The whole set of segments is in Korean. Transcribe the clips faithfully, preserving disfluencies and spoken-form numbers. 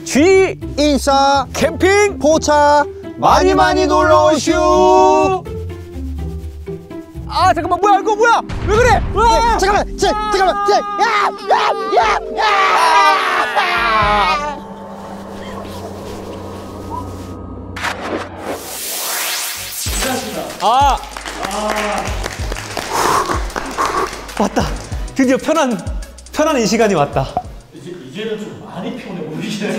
G 인싸 캠핑 포차 많이 많이 놀러 오슈. 아 잠깐만 뭐야 이거 뭐야 왜 그래? 네, 잠깐만 자, 잠깐만 자, 야, 야, 야, 야. 아. 왔다. 드디어 편한 편한 이 시간이 왔다. 이제 이제는 좀 많이 피곤해 보이시네.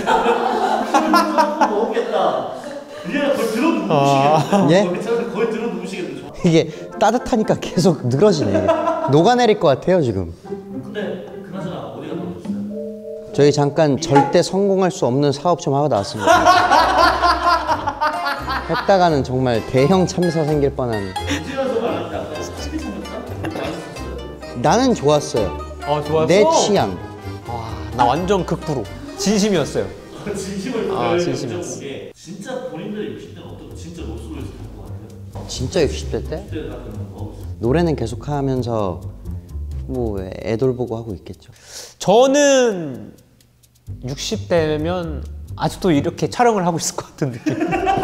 먹겠다. 이제는 거의 들어 누우시겠네. 예? 거의 들어 누우시겠네. 이게 따뜻하니까 계속 늘어지네. 녹아내릴 것 같아요 지금. 근데 그나저나 어디 갔다 오셨어요? 저희 잠깐 절대 성공할 수 없는 사업 좀 하고 나왔습니다. 했다가는 정말 대형 참사 생길 뻔한. 이제와서 말하는데 아까 티비 참였다? 맛있었어요? 나는 좋았어요. 아 좋았어. 내 취향. 와, 나 완전 극프로. 진심이었어요. 진심을 아, 진심이었어. 게 진짜 본인들의 육십 대는 어떻고 진짜 로스로에서 될것 같아요? 진짜 육십 대 때? 육십 대 같은 거 하고 있어요. 노래는 계속 하면서 뭐 애돌 보고 하고 있겠죠. 저는 육십 대면 아직도 이렇게 촬영을 하고 있을 것 같은 느낌.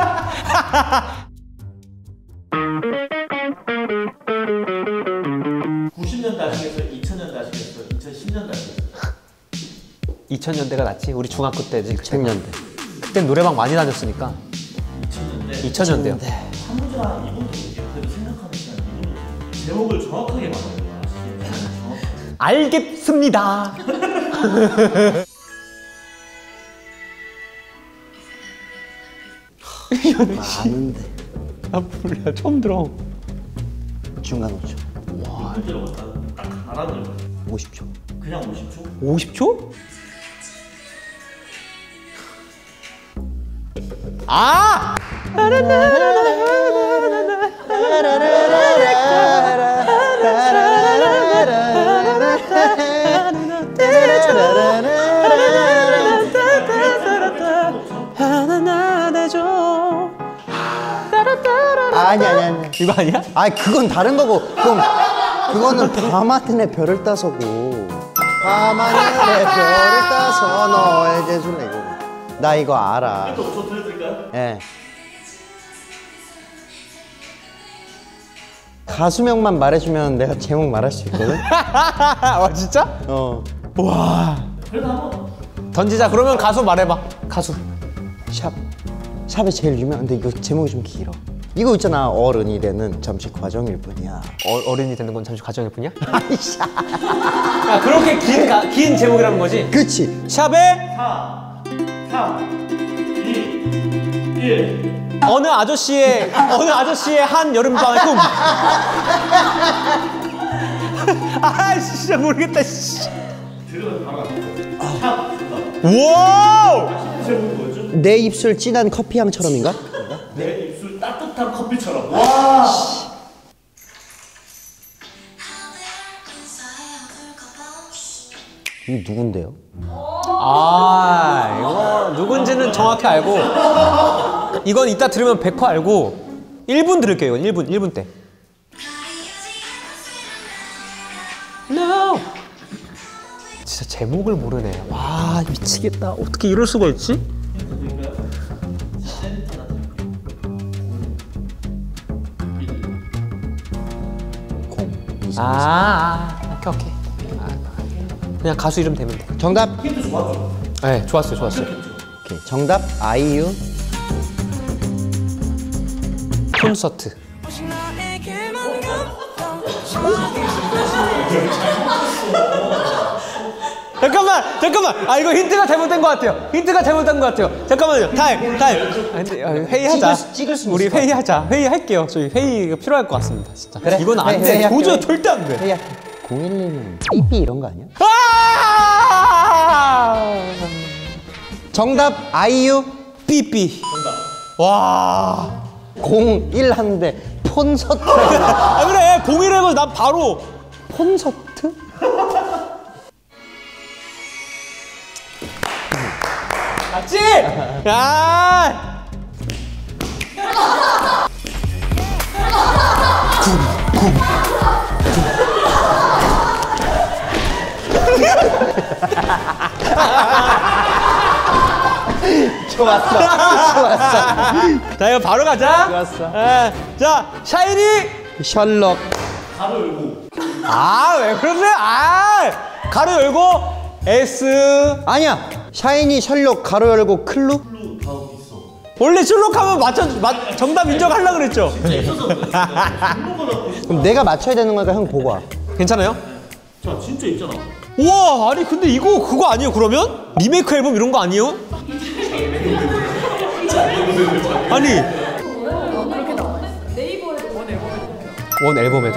구십 년 다시겠어? 이천 년 다시겠어? 이천십 년 다시겠어? 이천 년대가 낫지. 우리 중학교 때지. 이천 년대. 그땐 노래방 많이 다녔으니까. 이천 년대. 이천 년대요. 한문주랑 이분도 그래도 생각하는 시간 이분도 제목을 정확하게 말하는 거야. 정확하게. 알겠습니다. 아는데. 아 몰라 처음 들어. 중간 오 초. 와, 문제로 딱 알아들어. 오십 초. 그냥 오십 초? 오십 초? 아! 아니 아니 아니. 이거 아니야? 아 그건 다른 거고. 그건 그거는 밤하늘의 별을 따서고. 밤하늘의 별을 따서 너에게 줄래 이거. 나 이거 알아. 또 저 들려드릴까요? 예. 가수명만 말해주면 내가 제목 말할 수 있거든. 아 진짜? 어. 와. 그래도 한번 던지자. 그러면 가수 말해봐. 가수. 샵. 샵이 제일 유명한데 이거 제목이 좀 길어. 이거 있잖아. 어른이 되는 잠시 과정일 뿐이야. 어, 어른이 되는 건 잠시 과정일 뿐이야? 아이씨. 야, 그렇게 긴, 가, 긴 제목이라는 거지? 그치. 샵에 사, 삼, 이, 일. 어느 아저씨의 어느 아저씨의 한 여름밤의 꿈. 아 진짜 모르겠다. 씨. 들으면 바로 알아. 샵, 정답. 우와. 제목이 뭐였죠? 내 입술 진한 커피 향처럼인가? 내 입술 따뜻한 커피처럼. 와. 이게 누군데요? 아 이거 누군지는 정확히 알고 이건 이따 들으면 백 퍼센트 알고 일 분 들을게요. 이건 일 분 일 분 때. No. 진짜 제목을 모르네. 와 미치겠다. 어떻게 이럴 수가 있지? 공. 아, 아 오케이 오케이. 아, 그냥 가수 이름 대면 돼. 정답. 힌트 좋았죠? 네 좋았어요 좋았어요. 오케이. 정답 아이유. 콘서트. 잠깐만 잠깐만 아 이거 힌트가 잘못된 것 같아요. 힌트가 잘못된 것 같아요. 잠깐만요. 타임 타임. 아, 근데, 아, 회의하자. 찍을, 찍을 수 우리 있을 것 회의하자. 회의할게요. 저희 회의가 필요할 것 같습니다. 진짜. 그래, 이건 안 회의, 돼. 회의할게, 도저히 회의. 절대 안 돼. 헤이야. 공일일은 삐삐 이런 거 아니야? 아! 정답 아이유. 삐삐. 와. 공일 하는데 콘서트. 아 그래 공일을 해서 난 바로 콘서트? 맞지? 야! 좋았어. 좋았어. 자 이거 바로 가자. 좋았어. 예. 자 샤이니. 셜록. 가로 열고. 아 왜 그러세요? 아 가로 열고 S. 아니야. 샤이니, 셜록, 가로 열고 클루? 클루 다음 있어. 원래 출력하면 맞춰 맞 정답 인정하려고 그랬죠. 진짜 있어서 그래. 클루보다 보시. 그럼 내가 맞춰야 되는 거니까 형 보고 와. 괜찮아요? 자 진짜 있잖아. 우와 아니 근데 이거 그거 아니에요 그러면? 리메이크 앨범 이런 거 아니에요? 아니 그렇게 나와요. 네이버에도 원 앨범에 원 앨범에도?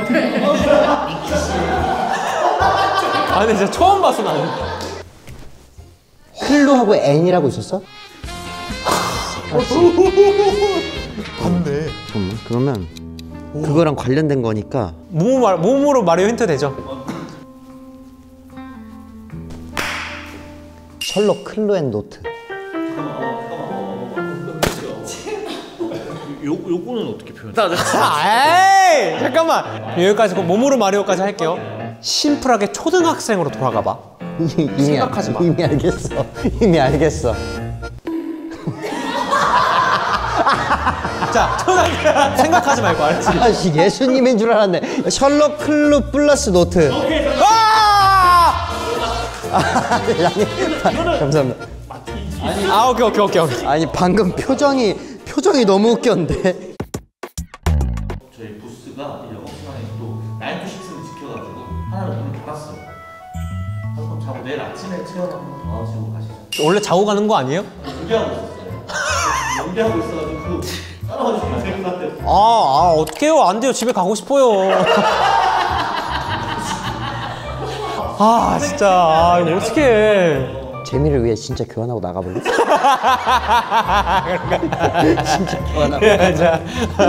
아니 진짜 처음 봤어 나는. 클루하고 N이라고 있었어? 맞네. 잠깐만. 그러면 그거랑 관련된 거니까 몸으로, 말, 몸으로 마리오 힌트 되죠? 셜록, 클루 앤 노트. 요 요거는 어떻게 표현? 에이 잠깐만 여기까지 그 몸으로 마리오까지 할게요. 심플하게 초등학생으로 돌아가 봐. 이미, 생각하지 마. 이미 알겠어. 이미 알겠어. 자 초등학생 생각하지 말고 알았지? 아씨 예수님인 줄 알았네. 셜록, 클루 플러스 노트. 아! 아니, 감사합니다. 아 오케이 오케이 오케이 오케이. 아니 방금 표정이 표정이 너무 웃겼는데. 저희 부스가 이제 오프라인 또 나인 투 식스를 지켜가지고 하나를 문을 닫았어요. 한번 자고 내일 아침에 체험 한번 더 하시고 가시죠. 원래 자고 가는 거 아니에요? 연기하고 있었어요. 연기하고 있어가지고 따라와주시면 될 것 같아요. 아, 아 어떡해요 안 돼요 집에 가고 싶어요. 아 진짜 아 이거 어떡해. 재미를 위해 진짜 교환하고 나가볼래? 진짜 교환하고. 자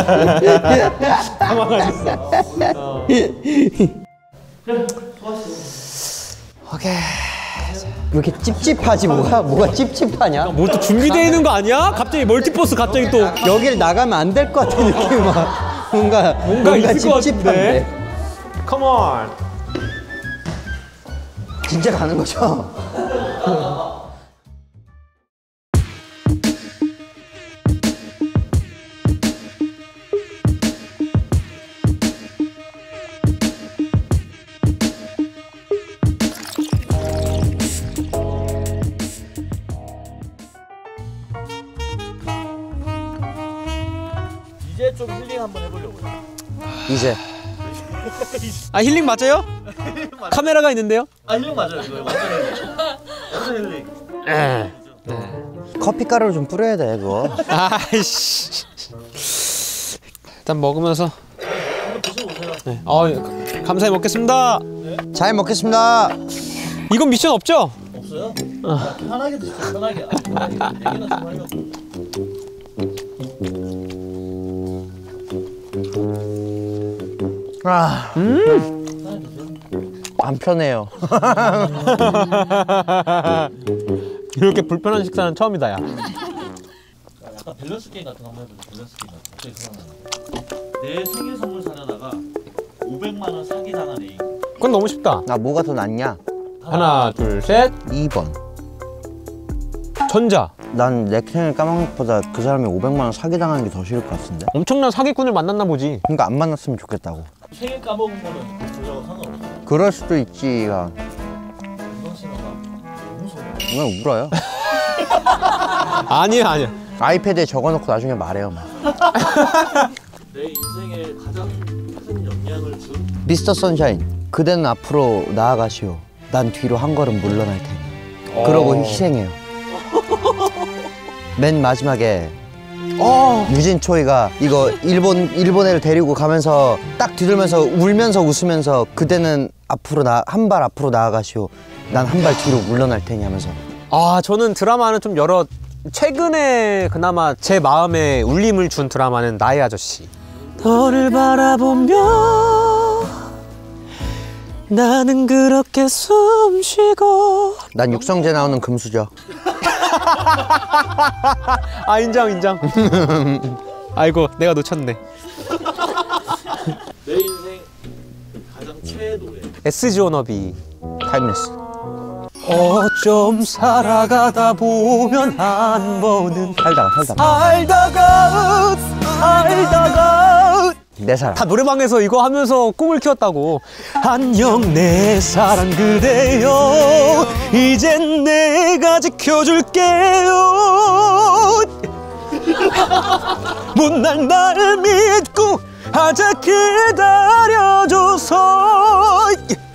당황하셨어. 어. 그래, 수고하셨어요. 오케이. 왜 이렇게 찝찝하지 뭐가 뭐가 찝찝하냐? 뭘 또 준비되어 있는 거 아니야? 갑자기 멀티버스 갑자기 또 여길 나가면 안 될 것 같은 느낌이 막 뭔가 뭔가 있을 것 찝찝한데. 같은데. 컴온. 진짜 가는 거죠? 이제 좀 힐링 한번 해보려고요. 이제 아 힐링 맞아요? 카메라가 있는데요? 아 힐링 맞아요. 이거 완전 힐링. 완전 힐링. 커피 가루를 좀 뿌려야 돼 그거. 아이씨. 일단 먹으면서. 한번 드셔보세요. 네. 어, 감사히 먹겠습니다. 잘 먹겠습니다. 이건 미션 없죠? 없어요? 아, 편하게 드세요. 편하게. 아, 얘기나 좀 하려고. 아, 안 편해요. 이렇게 불편한 식사는 처음이다 야. 약간 밸런스 게임 같은 거 한번 해보죠. 밸런스 게임 같은 거. 갑자기 생각나네. 내 생일 선물 사려다가 오백만 원 사기 당한 애인. 그건 너무 쉽다. 나 뭐가 더 낫냐? 하나 둘 셋. 이 번. 전자. 난 내 생일 까먹는 것보다 그 사람이 오백만 원 사기당하는 게 더 싫을 것 같은데? 엄청난 사기꾼을 만났나 보지. 그러니까 안 만났으면 좋겠다고. 생일 까먹은 거는 저하고 상관없어요. 그럴 수도 있지가. 이건 씨가 너무 소리. 왜 울어요? 아니야 아니야. 아이패드에 적어놓고 나중에 말해요 막. 내 인생에 가장 큰 영향을 준 미스터 선샤인, 그대는 앞으로 나아가시오. 난 뒤로 한 걸음 물러날 테니. 그러고 희생해요. 맨 마지막에 어. 유진 초이가 이거 일본 일본 애를 데리고 가면서 딱 뒤돌면서 울면서 웃으면서 그대는 앞으로 나 한 발 앞으로 나아가시오. 난 한 발 뒤로 물러날 테니 하면서. 아 저는 드라마는 좀 여러 최근에 그나마 제 마음에 울림을 준 드라마는 나의 아저씨. 너를 바라보며 나는 그렇게 숨쉬고. 난 육성재 나오는 금수저. 아 인정 인정. 아이고 내가 놓쳤네. 내 인생 가장 최애 노래. 에스지 워너비. 타임레스. 어쩜 살아가다 보면 한 번은 살다가 살다가 알다가 알다가 내 사랑. 다 노래방에서 이거 하면서 꿈을 키웠다고. 안녕 내 사랑 그대여 이젠 내가 지켜줄게요. 못날 날 믿고 하자 기다려줘서.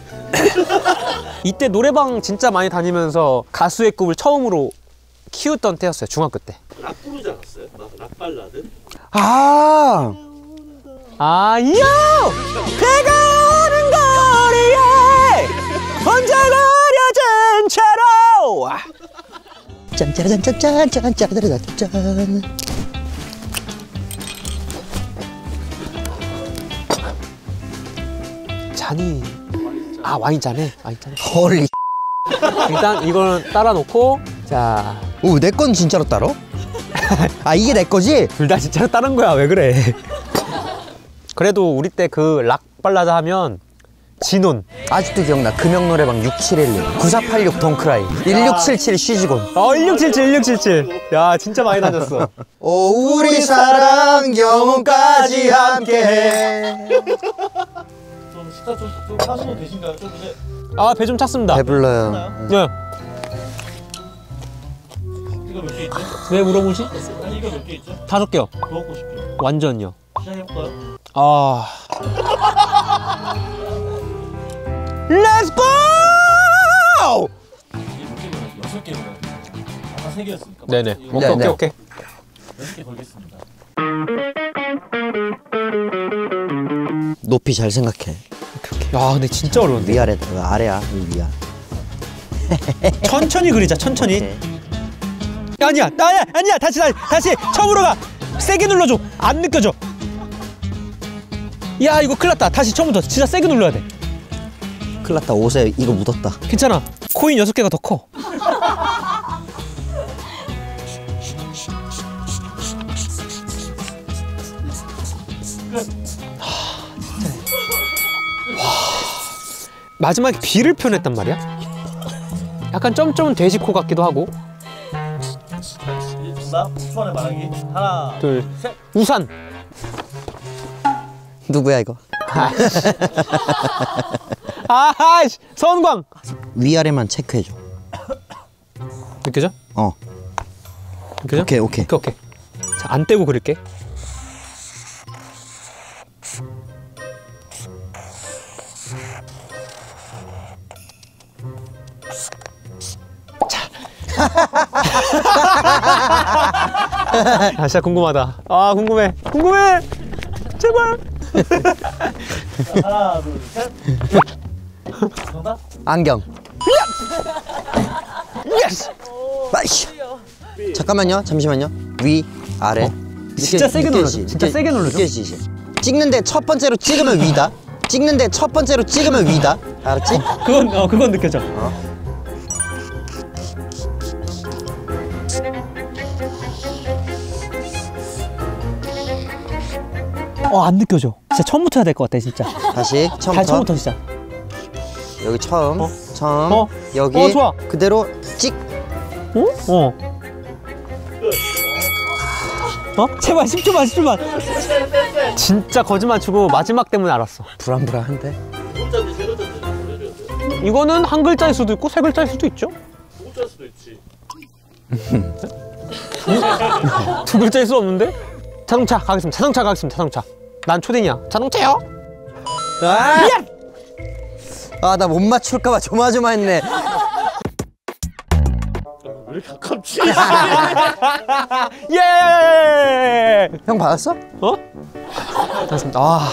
이때 노래방 진짜 많이 다니면서 가수의 꿈을 처음으로 키웠던 때였어요. 중학교 때. 락 부르지 않았어요? 막 락발라드? 아 아, 요! 내가 오는 거리에 혼자 가려진 채로. 짠짜라짠짠짠짠짠짠짠. 잔이 아 와인잔에 와인잔에. 헐리. 일단 이걸 따라 놓고 자, 오, 내 건 진짜로 따로? 아, 이게 내 거지? 둘 다 진짜로 따른 거야. 왜 그래? 그래도 우리 때 그 락 발라드 하면 진혼. 아직도 기억나. 금영 노래방 육칠일육 구사팔육 동크라이 일육칠칠 쉬지곤. 어, 일육칠칠 일육칠칠. 야, 진짜 많이 다녔어. 오, 우리 사랑 영혼까지 함께해. 좀 식사 좀, 좀 하시면 되신가요? 좀 이제 아, 배 좀 찼습니다. 배불러요. 네. 이거 몇 개 있죠? 왜 물어보시? 아니 이거 몇 개 있죠? 다섯 개요. 더 먹고 싶죠? 완전요. 시작해볼까요? 아. Let's go! 이게 몇 개면 여섯 개면 아까 세 개였으니까. 네네. 이거 오케이, 네, 오케이, 네. 오케이. 여섯 개 걸겠습니다. 높이 잘 생각해. 야, 근데 진짜 어려운데. 위아래, 아래야, 위야. 천천히 그리자, 천천히. 오케이. 아니야, 아니야, 아니야. 다시, 다시, 다시. 처음으로 가. 세게 눌러줘. 안 느껴져. 야, 이거 큰일 났다. 다시 처음부터. 진짜 세게 눌러야 돼. 큰일 났다. 옷에 이거 묻었다. 괜찮아. 코인 여섯 개가 더 커. 마지막에 비를 표현했단 말이야? 약간 점점은 돼지코 같기도 하고. 나 십 초 안에 말하기. 하나, 둘, 셋. 우산. 누구야, 이거? 아하, 선광. 위아래만 체크해줘. 느껴져? 어. 느껴져? 오케이, 오케이. 오케이, 오케이. 자, 안 떼고 그릴게. 아, 진짜 궁금하다. 아, 궁금해. 궁금해. 제발. 하나, 둘, 셋. 정답? 안경. 예스. 아이씨. 잠깐만요. 잠시만요. 위, 아래. 진짜 세게 눌러줘. 느껴지지? 진짜 세게 눌러줘. 느껴지지? 찍는데 첫 번째로 찍으면 위다. 찍는데 첫 번째로 찍으면 위다. 알았지? 그건 어 그건 느껴져. 어, 안 느껴져. 진짜 처음부터 해야 될 것 같아, 진짜. 다시 처음부터. 다시 처음부터 진짜. 여기 처음, 어? 처음. 어? 여기 어, 좋아. 그대로 찍. 어? 어. 어? 제발 십 초만, 십 초만. 진짜 거짓말 치고 마지막 때문에 알았어. 불안불안한데. 두 글자인데 세 글자인지 알려줘야 돼요. 이거는 한 글자일 수도 있고 세 글자일 수도 있죠. 두 글자일 수도 있지. 두 글자일 수 없는데? 자동차 가겠습니다. 자동차 가겠습니다. 자동차. 난 초딩이야. 자동차요? 아, 아, 나 못 맞출까봐 조마조마했네. 왜 이렇게 가깝지? 예! 형 받았어? 어? 맞습니다. 아,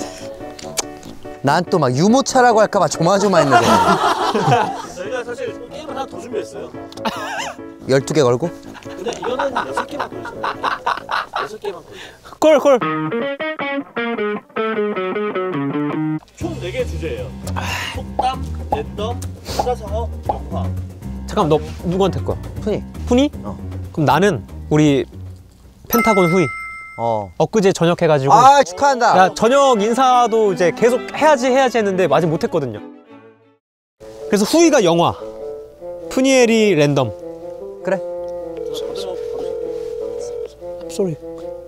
난 또 막 유모차라고 할까봐 조마조마했네. 저희가 사실 게임을 하나 더 준비했어요. 열두 개 걸고? 근데 이거는 여섯 개만 걸리죠. 여섯 개만 걸리죠. 콜, 콜. 총 네 개 주제예요. 속담, 랜덤, 수다상어, 영화. 잠깐만, 너 누구한테 할 거야? 푸니. 훈이? 어. 그럼 나는 우리 펜타곤 후이. 어. 엊그제 저녁 해가지고. 아, 축하한다. 야, 저녁 인사도 이제 계속 해야지 해야지 했는데 아직 못했거든요. 그래서 후이가 영화, 푸니엘이 랜덤. 그래. Sorry.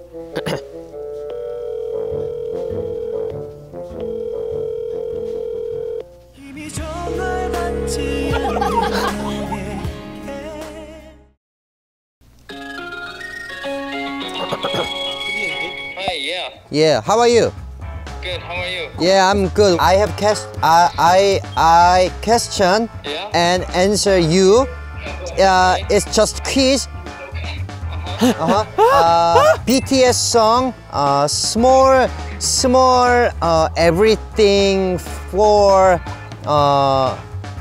Hi, yeah. Yeah, how are you? Good. How are you? Yeah, I'm good. I have cast I I I question Yeah. and answer you. Uh, it's just quiz. Uh-huh. Uh, B T S song. Uh, small small. Uh, everything for. Uh.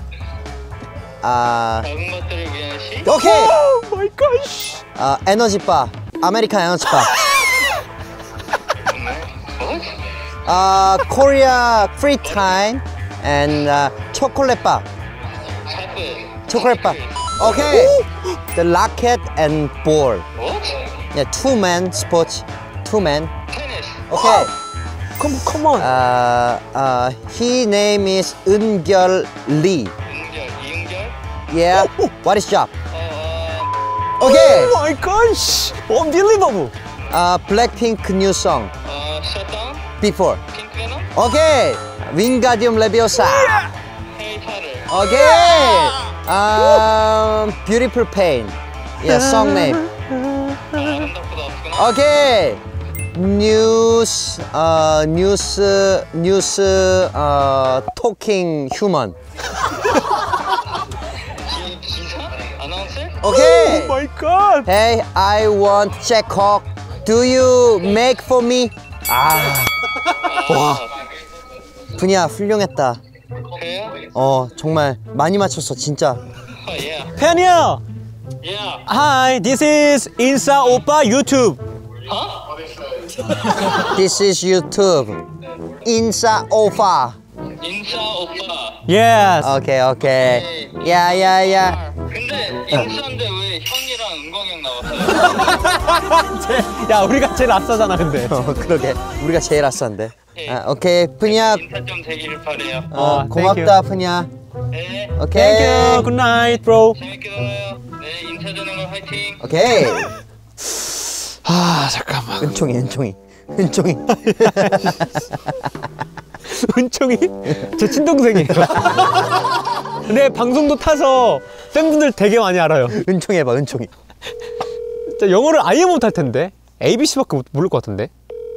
Uh. 작은 것들을 위한 시. Okay. Oh my gosh. 어, 에너지바, 아메리칸 에너지바. What? 어, 코리아 프리 타임 and uh, 초콜릿 바. Chocolate. 초콜릿 바. 오케이. The racket and ball. What? Yeah, two man sports. Two man. Tennis. Okay. Come come on. Uh, uh, his name is 은결 리. 은결, 이은결. Yeah. What is job? 어, Okay. Oh my gosh. Unbelievable. Uh, Blackpink new song. 어, Shutdown. Before. Pink Venom. Okay. Wingardium Leviosa. Harry Potter. Okay. Um, Beautiful Pain. Yeah, song name. 아, 아름답고도 없구나. Okay. News. Uh, news. News. Uh, talking human. 기, 기사? 아나운서? Okay. Oh my god. Hey, I want Jack Hawk. Do you make for me? 아, 와. 분야 훌륭했다. 그래요? 어, 정말 많이 맞췄어, 진짜. 어, yeah. 팬이야. Yeah. Hi, this is 인싸 오빠 유튜브. 어? This is YouTube. 인싸 오빠. 인싸 오빠. Yes. 오케이, 오케이. 야, 야, 야. 근데 인싸인데 왜 형이랑 은광이 형 나왔어요? 야, 우리가 제일 아싸잖아, 근데. 어, 그러게. 우리가 제일 아싼데. 아, 오케이, 푸냐. 인사 좀 되기를 바래요. 어, 아, 고맙다, 푸냐. 네. 오케이. Thank you. Good night, bro. 재밌게 놀아요. 네, 인사되는 걸 화이팅. 오케이. 아, 잠깐만. 은총이, 은총이. 은총이. 은총이 제 친동생이에요. 근데 방송도 타서 팬분들 되게 많이 알아요. 은총이 해봐, 은총이. 진짜 영어를 아예 못할 텐데. 에이비씨밖에 모를 것 같은데.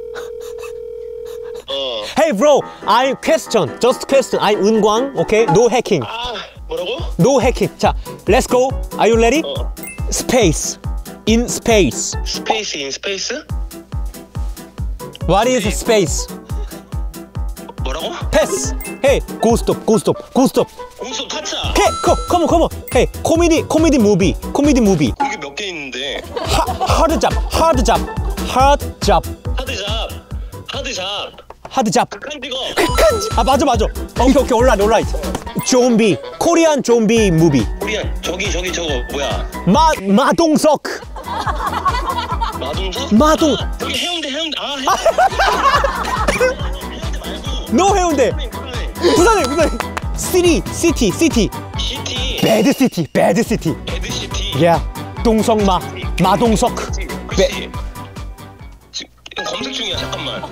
어. Hey bro, I question, just question. I'm 은광, okay? No hacking, 아, 뭐라고? no hacking. 자, let's go. Are you ready? 어. Space, in space. 스페이스 인 스페이스? What is space? 뭐라고? Pass. Hey, go stop, go stop, go stop. 공수 타짜. Hey, come, come on, come on. Hey, comedy, comedy movie, comedy movie. 이게 몇 개 있는데? Ha, hard job, hard job, hard job, 하드잡. 하드잡. hard job. 극한 직업. 아 맞아 맞아. 오케이 오케이 올라이트 올라이트. 좀비, 코리안 좀비 무비. 코리안. 저기 저기 저거 뭐야? 마 마동석. 마동석? 마동. 아, 저기 해운대 해운대. 아 해운대. 해운대 말고. 노 해운대. 부산에. 부산에 부산에. 시티 시티 시티. 시티. 배드 시티 배드 시티. 에드시티. 야 동성마 마동석. 그렇지. 지금 검색 중이야. 잠깐만.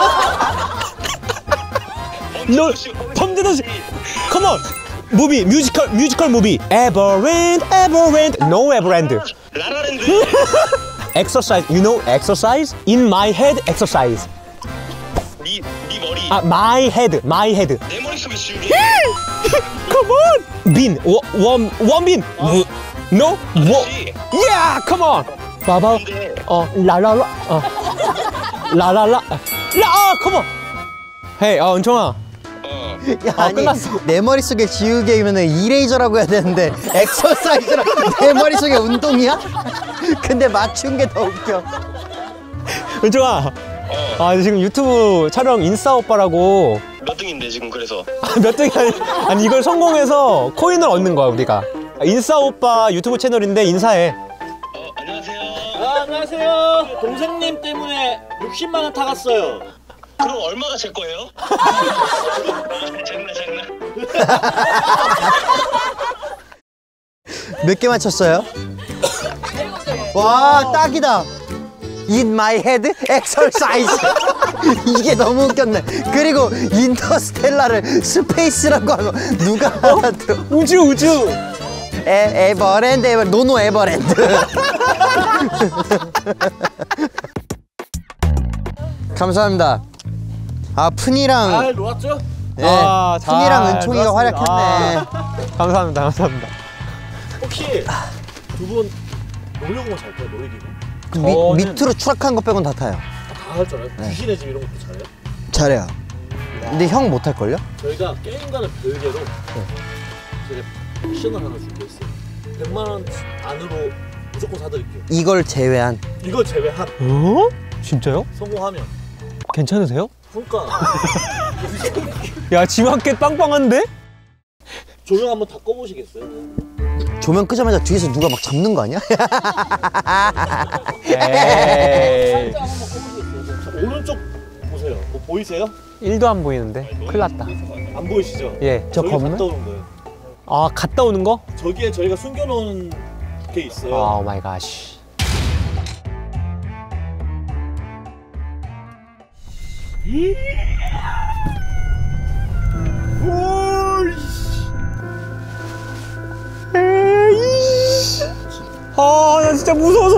너 범죄도시. Come on. 무비 뮤지컬 뮤지컬 무비. Everend Everend No Everend. 라라랜드. Exercise. You know exercise? In my head exercise. 네, 네 머리. 아 my head my head. 내 머릿속에 지우개. Come on. 빈 원, 원 원빈. No. 뭐? 그렇지. Yeah. Come on. 봐봐. 근데 어 라라라. 어. 라라라. 라. 아, come on. Hey, 어 은총아. 어. 야, 아, 아니, 끝났어. 내 머릿속에 지우개면은 이레이저라고 해야 되는데 엑서사이즈라고 내 머릿속에 운동이야? 근데 맞춘 게 더 웃겨. 은총아. 아 지금 유튜브 촬영 인싸 오빠라고. 몇 등인데 지금 그래서. 아, 몇 등이 아니, 아니 이걸 성공해서 코인을 얻는 거야 우리가. 인싸 오빠 유튜브 채널인데 인사해. 어, 안녕하세요. 아, 안녕하세요. 동생님 때문에 육십만 원 타갔어요. 그럼 얼마가 제 거예요? 장난 장난. 몇 개 맞췄어요? 와, 딱이다. In my head exercise. 이게 너무 웃겼네. 그리고 인터스텔라를 스페이스라고 하고 누가 알아들어? 우주 우주. 에, 에버랜드, 에버, 노노 에버랜드. 감사합니다. 아, 푼이랑, 잘 놀았죠? 예, 아, 잘 푼이랑 은총이가 놀았습니다. 활약했네. 아, 감사합니다, 감사합니다. 혹시 두 분 놀이공원 잘 타요? 놀이기구? 그 밑, 저는- 밑으로 추락한 것 빼곤 다 타요. 다 할 줄 알아요? 귀신의 집 이런 것도 잘해요? 잘해요. 근데 형 못 할걸요? 저희가 게임과는 별개로 제가 미션을 하나 준비했어요. 백만 원 안으로 무조건 사드릴게요. 이걸 제외한. 이걸 제외한 어? 진짜요? 성공하면 괜찮으세요? 성과 야, 지마켓 빵빵한데? 조명 한번 다 꺼보시겠어요? 조명 끄자마자 뒤에서 누가 막 잡는 거 아니야? 에이. 살짝 한번 꺼보시겠어요? 자, 오른쪽 보세요. 뭐 보이세요? 일도 안 보이는데. 큰일 났다. 안 보이시죠? 예. 저 저기 건물? 갔다 오는 거예요. 아, 갔다 오는 거? 저기에 저희가 숨겨놓은 게 있어요. 아, 오 마이 갓. 아, 나 진짜 무서워